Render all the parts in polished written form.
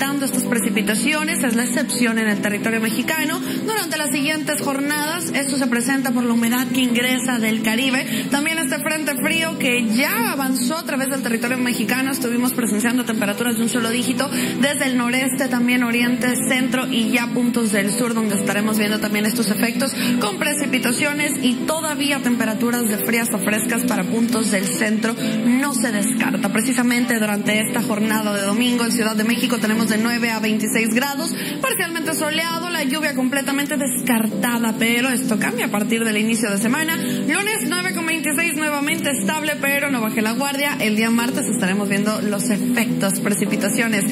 aumentando estas precipitaciones, es la excepción en el territorio mexicano. Durante las siguientes jornadas, esto se presenta por la humedad que ingresa del Caribe. También este frente frío que ya avanzó a través del territorio mexicano, estuvimos presenciando temperaturas de un solo dígito desde el noreste, también oriente, centro y ya puntos del sur, donde estaremos viendo también estos efectos con precipitaciones y todavía temperaturas de frías a frescas para puntos del centro. No se descarta. Precisamente durante esta jornada de domingo en Ciudad de México tenemos de 9 a 26 grados, parcialmente soleado, la lluvia completamente descartada, pero esto cambia a partir del inicio de semana. Lunes 9 con 26 nuevamente estable, pero no baje la guardia. El día martes estaremos viendo los efectos, precipitaciones,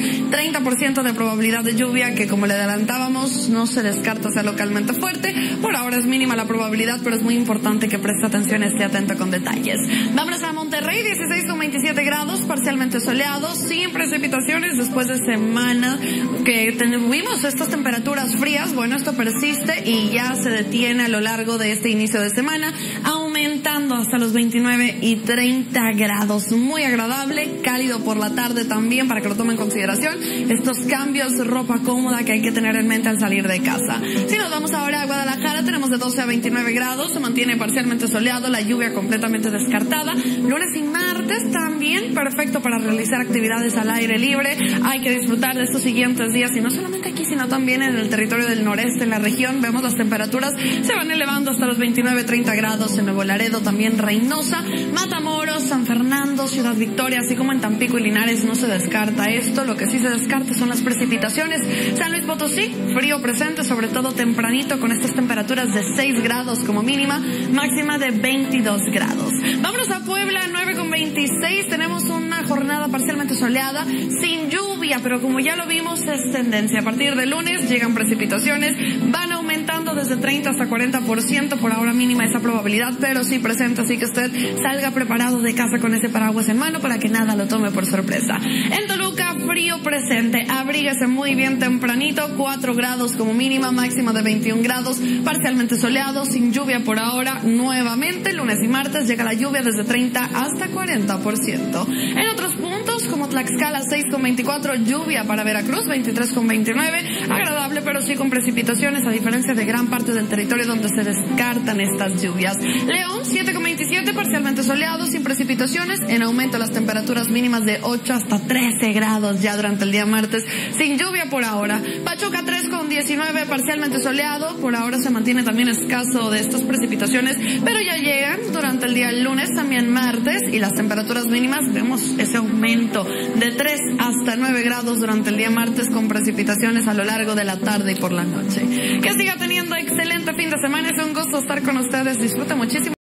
30% de probabilidad de lluvia que, como le adelantábamos, no se descarta sea localmente fuerte. Por ahora es mínima la probabilidad, pero es muy importante que preste atención, esté atento con detalles. Vámonos a Monterrey, 16 con 27 grados, parcialmente soleado, sin precipitaciones después de semana que tuvimos estas temperaturas frías. Bueno, esto persiste y ya se detiene a lo largo de este inicio de semana, aumentando hasta los 29 y 30 grados. Muy agradable, cálido por la tarde también, para que lo tomen en consideración estos cambios, ropa cómoda que hay que tener en mente al salir de casa. Si nos vamos ahora a Guadalajara, tenemos de 12 a 29 grados, se mantiene parcialmente soleado, la lluvia completamente descartada. Lunes y martes también perfecto para realizar actividades al aire libre. Hay que disfrutar de estos siguientes días, y no solamente aquí, sino también en el territorio del noreste, en la región. Vemos las temperaturas se van elevando hasta los 29-30 grados en Nuevo Laredo, también Reynosa, Matamoros, San Fernando, Ciudad Victoria, así como en Tampico y Linares. No se descarta esto. Lo que sí se descarta son las precipitaciones. San Luis Potosí, frío presente, sobre todo tempranito, con estas temperaturas de 6 grados como mínima, máxima de 22 grados. Vámonos a Puebla, 9 con 26. Tenemos una jornada parcialmente soleada, sin lluvia, pero como ya lo vimos, es tendencia. A partir de lunes llegan precipitaciones, van aumentando desde 30 hasta 40%. Por ahora mínima esa probabilidad, pero sí presente, así que usted salga preparado de casa con ese paraguas en mano para que nada lo tome por sorpresa. En Toluca, frío presente, abríguese muy bien tempranito, 4 grados como mínima, máxima de 21 grados, parcialmente soleado, sin lluvia por ahora. Nuevamente, lunes y martes llega la lluvia desde 30 hasta 40%. En otros puntos, como Tlaxcala, 6 con 24, lluvia para Veracruz, 23 con 29, agradable, pero sí con precipitaciones, a diferencia de gran parte del territorio donde se descartan estas lluvias. León, 7 con 27, parcialmente soleado, sin precipitaciones, en aumento las temperaturas mínimas de 8 hasta 13 grados ya durante el día martes, sin lluvia por ahora. Pachuca, 3 con 19, parcialmente soleado, por ahora se mantiene también escaso de estas precipitaciones, pero ya llegan durante el día lunes, también martes, y las temperaturas mínimas vemos ese aumento de 3 hasta 9 grados durante el día martes, con precipitaciones a lo largo de la tarde y por la noche. Que siga teniendo excelente fin de semana, es un gusto estar con ustedes, disfrute muchísimo.